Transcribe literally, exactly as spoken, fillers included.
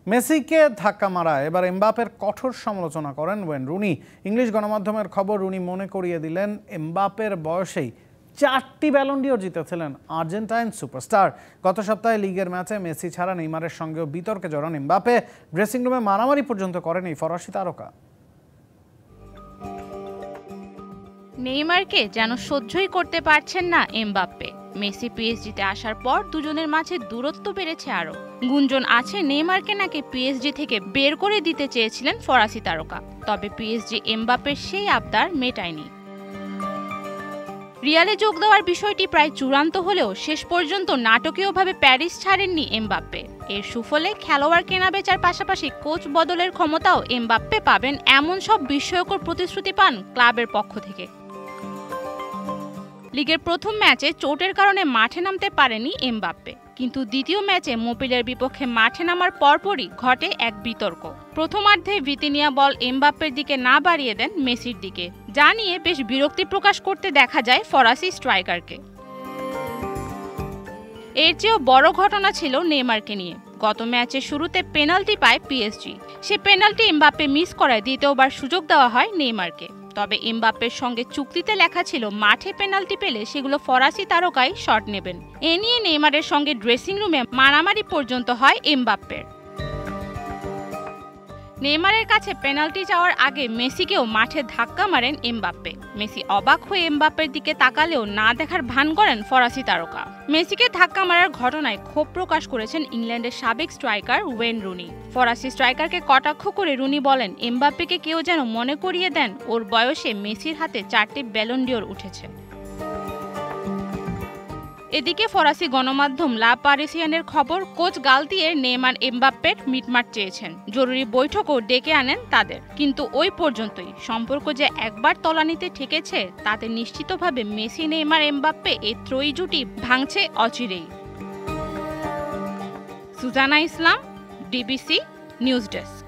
মেসিকে ধাক্কা মারা এবার এমবাপের কঠোর সমালোচনা করেন ওয়েন রুনি। ইংলিশ গণমাধ্যমের খবর, রুনি মনে করিয়ে দিলেন এমবাপের বয়সেই চারটি ব্যালন ডিওর জিতেছিলেন আর্জেন্টাইন সুপারস্টার। গত সপ্তাহে লিগের ম্যাচে মেসি ছাড়া নেইমারের সঙ্গেও বিতর্কে জড়ান এমবাপে। ড্রেসিং রুমে মারামারি পর্যন্ত করেন এই ফরাসি তারকা। নেইমারকে যেন সহ্যই করতে পারছেন না এমবাপ্পে। মেসি পিএসজিতে আসার পর দুজনের মাঝে দূরত্ব বেড়েছে আরো। গুঞ্জন আছে নেইমারকে নাকি পিএসজি থেকে বের করে দিতে চেয়েছিলেন ফরাসি তারকা, তবে পিএসজি এমবাপ্পের সেই আবদার মেটায়নি। রিয়ালে যোগ দেওয়ার বিষয়টি প্রায় চূড়ান্ত হলেও শেষ পর্যন্ত নাটকীয়ভাবে প্যারিস ছাড়েননি এমবাপ্পে। এর সুফলে খেলোয়াড় কেনাবেচার পাশাপাশি কোচ বদলের ক্ষমতাও এমবাপ্পে পাবেন, এমন সব বিস্ময়কর প্রতিশ্রুতি পান ক্লাবের পক্ষ থেকে। লিগের প্রথম ম্যাচে চোটের কারণে মাঠে নামতে পারেনি এমবাপ্পে, কিন্তু দ্বিতীয় ম্যাচে মোবিলের বিপক্ষে মাঠে নামার পরপরই ঘটে এক বিতর্ক। প্রথমার্ধে ভিতিনিয়া বল এমবাপ্পের দিকে না বাড়িয়ে দেন মেসির দিকে, যা নিয়ে বেশ বিরক্তি প্রকাশ করতে দেখা যায় ফরাসি স্ট্রাইকারকে। এর চেয়েও বড় ঘটনা ছিল নেইমারকে নিয়ে। গত ম্যাচের শুরুতে পেনাল্টি পায় পিএসজি, সে পেনাল্টি এমবাপ্পে মিস করায় দ্বিতীয়বার সুযোগ দেওয়া হয় নেইমারকে। তবে এমবাপ্পের সঙ্গে চুক্তিতে লেখা ছিল মাঠে পেনাল্টি পেলে সেগুলো ফরাসি তারকাই শট নেবেন। এ নিয়ে নেইমারের সঙ্গে ড্রেসিং রুমে মারামারি পর্যন্ত হয় এমবাপ্পের। নেইমারের কাছে পেনাল্টি চাওয়ার আগে মেসিকেও মাঠে ধাক্কা মারেন এমবাপ্পে। মেসি অবাক হয়ে এমবাপ্পের দিকে তাকালেও না দেখার ভান করেন ফরাসি তারকা। মেসিকে ধাক্কা মারার ঘটনায় ক্ষোভ প্রকাশ করেছেন ইংল্যান্ডের সাবেক স্ট্রাইকার ওয়েন রুনি। ফরাসি স্ট্রাইকারকে কটাক্ষ করে রুনি বলেন, এমবাপ্পেকে কেউ যেন মনে করিয়ে দেন ওর বয়সে মেসির হাতে চারটি ব্যালন ডিওর উঠেছে। এদিকে ফরাসি গণমাধ্যম লা পারিসিয়ানের খবর, কোচ গালতিয়ের নেইমার এমবাপ্পের মিটমাট চেয়েছেন, জরুরি বৈঠকও ডেকে আনেন তাদের। কিন্তু ওই পর্যন্তই। সম্পর্ক যে একবার তলানিতে ঠেকেছে তাতে নিশ্চিতভাবে মেসি, নেইমার, এমবাপ্পে এই ত্রয়ী জুটি ভাঙছে অচিরেই। Suzana Islam, DBC news desk.